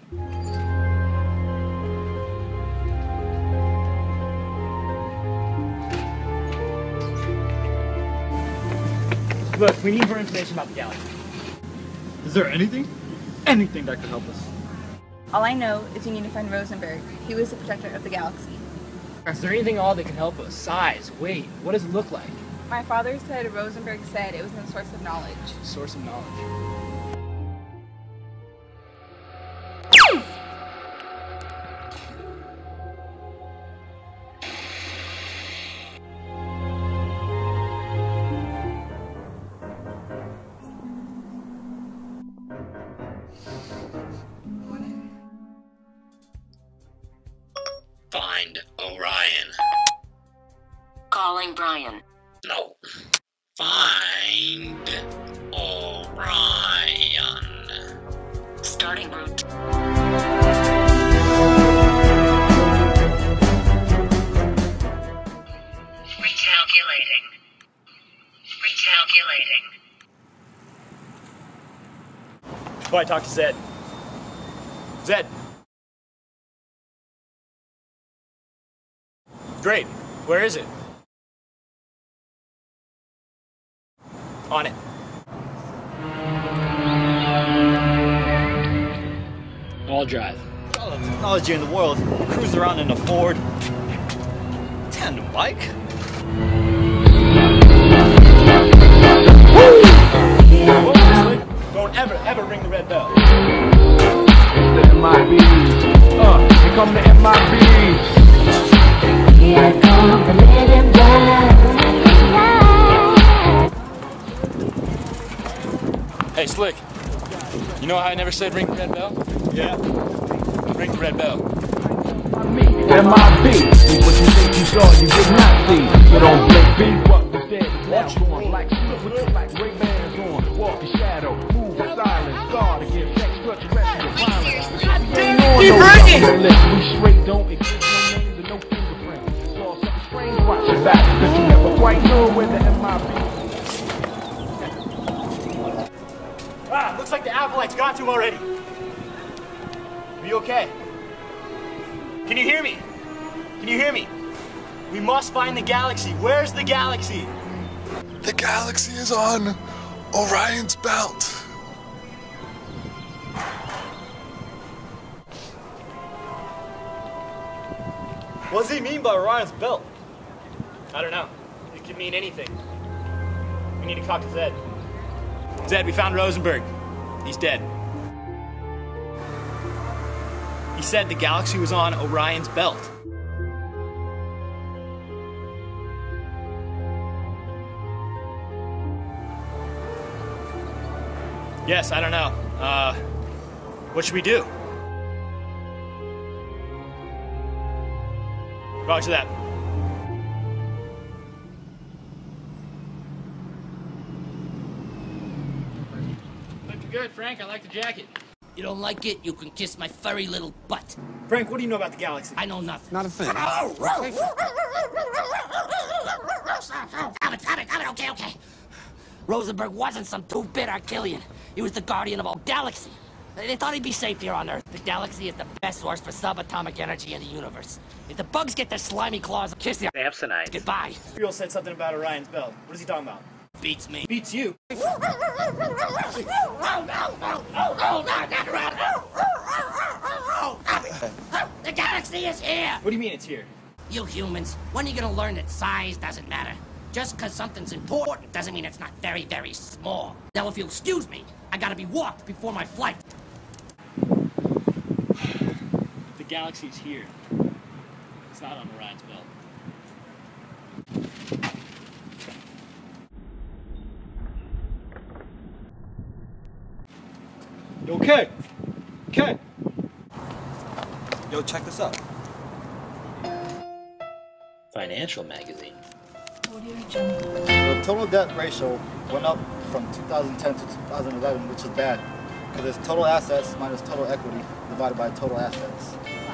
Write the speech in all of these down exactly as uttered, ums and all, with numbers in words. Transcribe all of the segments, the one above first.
Look, we need more information about the galaxy. Is there anything? Anything that could help us? All I know is you need to find Rosenberg. He was the protector of the galaxy. Is there anything at all that can help us? Size, weight, what does it look like? My father said Rosenberg said it was a source of knowledge. Source of knowledge. Find Orion. Calling Brian. No. Find Orion. Starting route. Recalculating. Recalculating. Boy, talk to Zed. Zed. Great. Where is it? On it. I'll drive. All the technology in the world. Cruise around in a Ford. Tandem bike. Whoa, don't ever, ever ring the red bell. It's the M I Bs. Uh, here come the M I Bs. Here come the little blood. Hey, Slick. You know how I never said ring the red bell? Yeah. Ring the red bell. M I B. What you think you saw, you did not see. You don't blink, be what was dead. Now going like split with the like Ray-Bans on. Walk the shadow, move in silence. Guard against sex, touch, rest, and violence. Keep breaking! We straight don't exist, no names and no fingerprints. Saw something strange, watch your back. Cause you never quite know where the M I B. Ah, looks like the Acolytes got to him already. Are you okay? Can you hear me? Can you hear me? We must find the galaxy. Where's the galaxy? The galaxy is on Orion's belt. What does he mean by Orion's belt? I don't know. It could mean anything. We need to talk to Zed. Zed, we found Rosenberg. He's dead. He said the galaxy was on Orion's belt. Yes, I don't know. Uh, what should we do? Roger that. Looking good, Frank. I like the jacket. You don't like it? You can kiss my furry little butt. Frank, what do you know about the galaxy? I know nothing. Not a thing. Stop it, stop it, stop it. Okay, okay. Rosenberg wasn't some two-bit Archillian. He was the guardian of all galaxy. They thought he'd be safe here on Earth. The galaxy is the best source for subatomic energy in the universe. If the bugs get their slimy claws, kiss the Samsonite. Goodbye. Real said something about Orion's belt. What is he talking about? Beats me. Beats you. Oh, no, no, no, oh, oh, no, not around. The galaxy is here. What do you mean it's here? You humans, when are you gonna learn that size doesn't matter? Just because something's important doesn't mean it's not very, very small. Now, if you'll excuse me, I gotta be walked before my flight. The galaxy's here. It's not on Orion's belt. Okay. Okay. Yo, check this out. Financial magazine. The total debt ratio went up from two thousand ten to two thousand eleven, which is bad, because it's total assets minus total equity divided by total assets.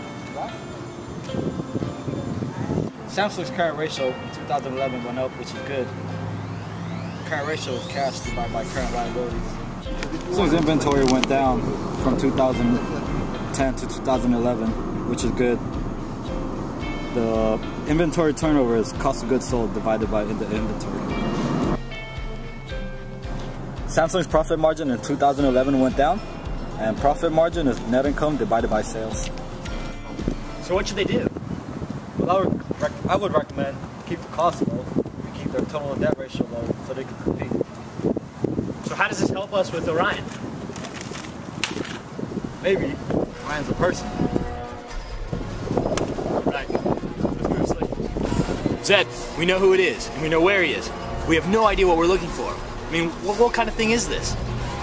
Samsung's current ratio in two thousand eleven went up, which is good. Current ratio is cash divided by current liabilities. Samsung's inventory went down from two thousand ten to two thousand eleven, which is good. The inventory turnover is cost of goods sold divided by the inventory. Samsung's profit margin in two thousand eleven went down, and profit margin is net income divided by sales. So what should they do? Well, I would, rec I would recommend keep the costs low and keep their total debt ratio low so they can compete. So how does this help us with Orion? Maybe Ryan's a person. Right. Let's move Slick. Zed, we know who it is, and we know where he is. We have no idea what we're looking for. I mean, what, what kind of thing is this?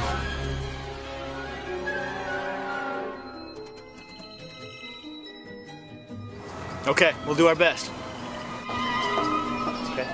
Okay, we'll do our best. Okay.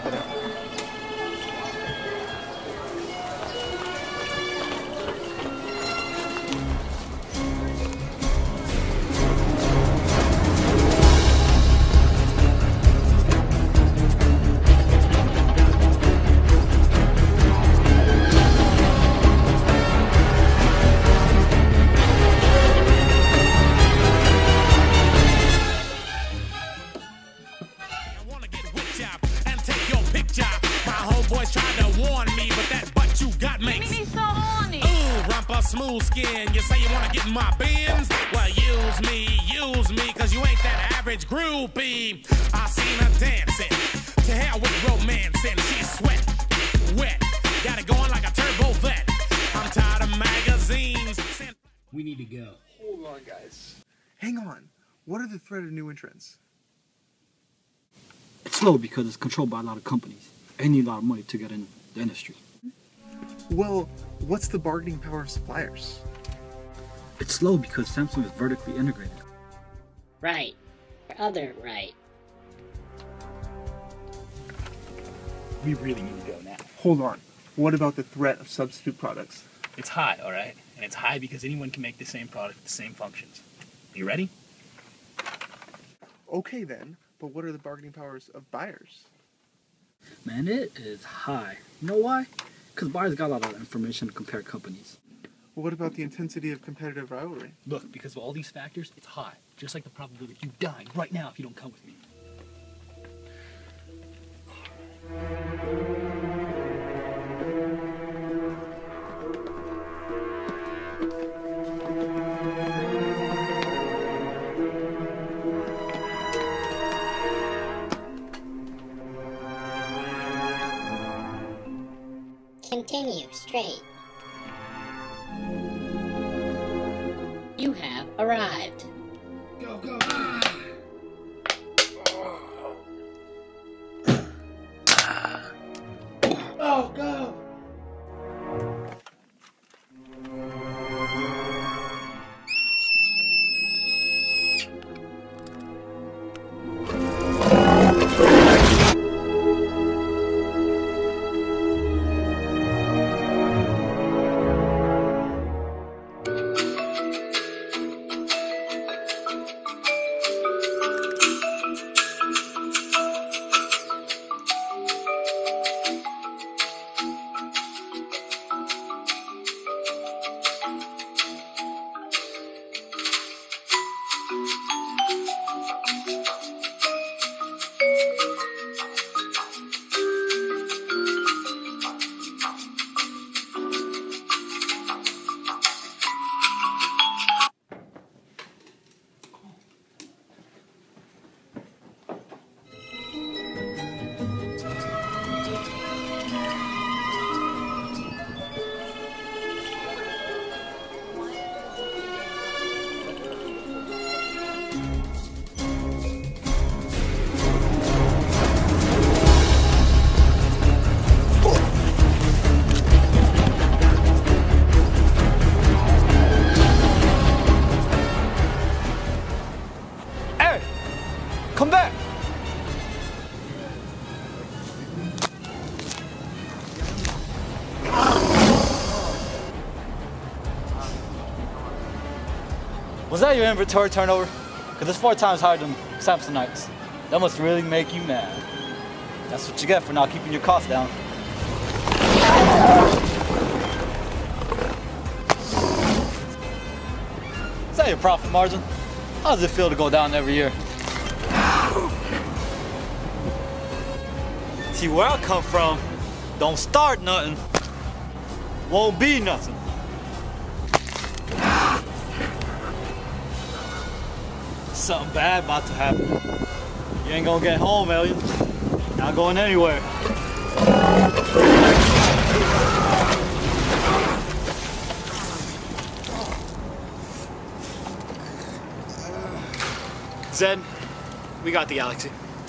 Smooth skin, you say you wanna get in my bins? Well, use me, use me, cause you ain't that average groupie. I seen her dancing, to hell with romancing. She's sweat, wet, got it going like a turbo vet. I'm tired of magazines. We need to go. Hold on, guys. Hang on. What are the threat of new entrants? It's slow because it's controlled by a lot of companies. They need a lot of money to get in the industry. Well, what's the bargaining power of suppliers? It's slow because Samsung is vertically integrated. Right. Other right. We really need to go now. Hold on. What about the threat of substitute products? It's high, all right? And it's high because anyone can make the same product with the same functions. You ready? Okay then, but what are the bargaining powers of buyers? Man, it is high. You know why? Because buyers got a lot of information to compare companies. Well, what about the intensity of competitive rivalry? Look, because of all these factors, it's high. Just like the probability of you dying right now if you don't come with me. Continue straight. You have arrived. Go, go, Oh, go! Come back! Was that your inventory turnover? Because it's four times higher than Samsonite's. That must really make you mad. That's what you get for not keeping your costs down. Is that your profit margin? How does it feel to go down every year? See, where I come from, don't start nothing, won't be nothing. Something bad about to happen. You ain't gonna get home, Alien. Not going anywhere. Zed, we got the galaxy.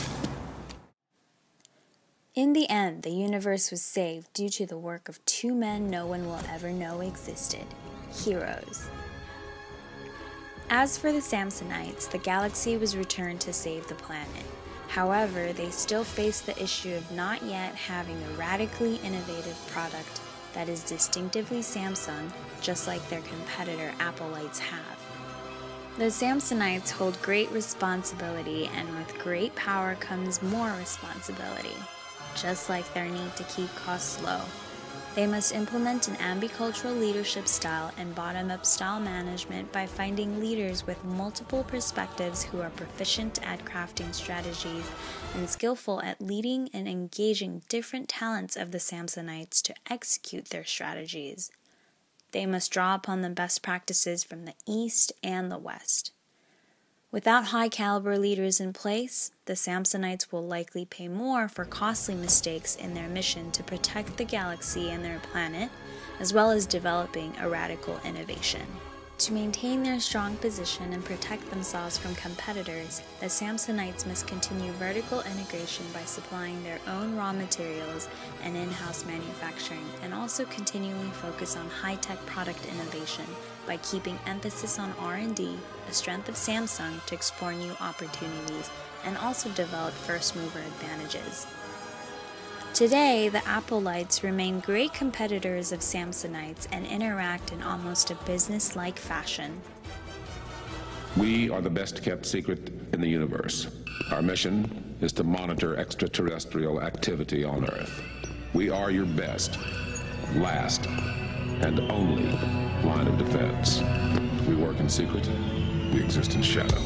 In the end, the universe was saved due to the work of two men no one will ever know existed. Heroes. As for the Samsonites, the galaxy was returned to save the planet. However, they still face the issue of not yet having a radically innovative product that is distinctively Samsung, just like their competitor Appleites have. The Samsonites hold great responsibility, and with great power comes more responsibility. Just like their need to keep costs low, they must implement an ambicultural leadership style and bottom-up style management by finding leaders with multiple perspectives who are proficient at crafting strategies and skillful at leading and engaging different talents of the Samsonites to execute their strategies. They must draw upon the best practices from the East and the West. Without high-caliber leaders in place, the Samsonites will likely pay more for costly mistakes in their mission to protect the galaxy and their planet, as well as developing a radical innovation. To maintain their strong position and protect themselves from competitors, the Samsonites must continue vertical integration by supplying their own raw materials and in-house manufacturing, and also continually focus on high-tech product innovation by keeping emphasis on R and D, a strength of Samsung to explore new opportunities, and also develop first-mover advantages. Today, the Appleites remain great competitors of Samsonites and interact in almost a business-like fashion. We are the best-kept secret in the universe. Our mission is to monitor extraterrestrial activity on Earth. We are your best, last, and only line of defense. We work in secret. We exist in shadow.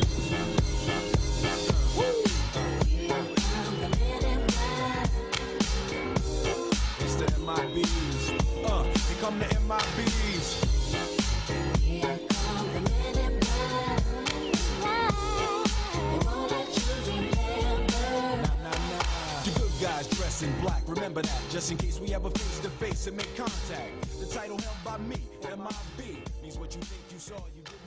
Uh, here come the M I Bs. Here come the men in black. They won't let children play on Earth. Nah, nah, nah. The good guys dress in black. Remember that, just in case we ever face to face and make contact. The title held by me, M I B, means what you think you saw, you did.